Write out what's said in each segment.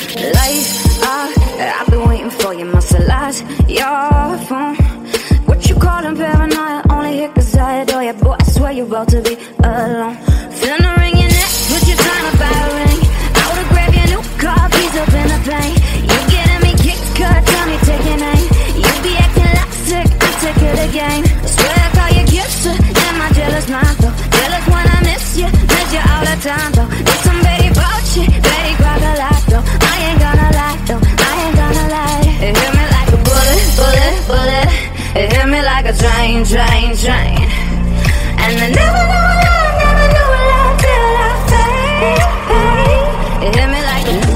Lights off, I've been waiting for you, must have lost your phone. What you calling paranoia? Only here cause I adore you, boy, I swear you're about to be alone. Feeling the ring in your neck, what you trying to buy a ring? I would've grabbed your new car, keys up in the plane. You getting me kicked, cut, tell me take your name. You be acting like sick, I'm sick of the game. I swear I call you kisser, in my jealous mind though. Jealous when I miss you all the time though. It's some Betty Boat shit, Betty Crocodile though. I ain't gonna lie though, I ain't gonna lie. It hit me like a bullet, bullet, bullet. It hit me like a train, train, train. And I never knew love till I fade. It hit me like a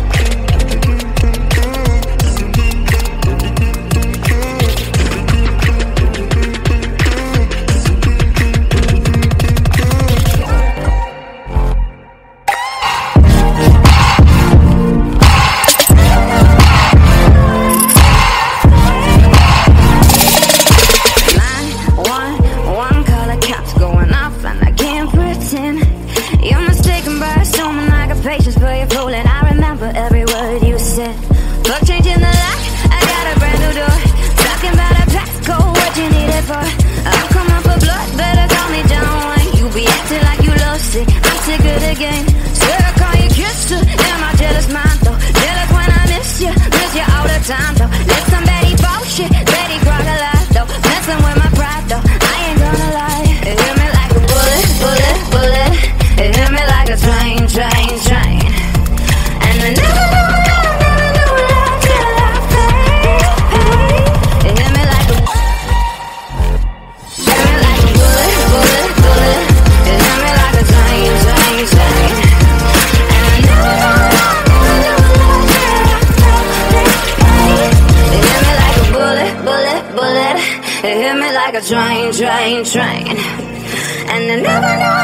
patience for your fool, and I remember every word you said. Fuck changing the lock, I got a brand new door. Talking about a passcode, what you need it for? I'm coming for blood, better call me John Wayne. You be acting like you love sick, I'm sick of the game. Swear I call you kisser, in my jealous mind though. Jealous when I miss you all the time though. Let somebody bullshit, Betty Crocodile though. Messing with my pride though, I ain't gonna lie. It hit me like a bullet, bullet, bullet. It hit me like a train, train, train. And I never knew love till I fade. It hit me like a bullet, bullet, bullet. It hit me like a train, train, train. And I never knew love till I fade. It hit me like a bullet, bullet, bullet. It hit me like a train, train, train. And I never knew